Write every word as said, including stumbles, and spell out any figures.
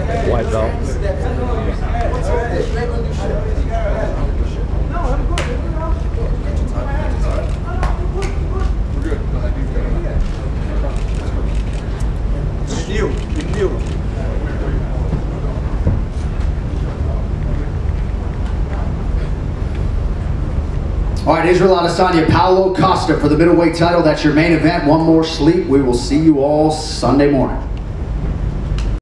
White belt. All right, Israel Adesanya, Paulo Costa for the middleweight title. That's your main event. One more sleep. We will see you all Sunday morning.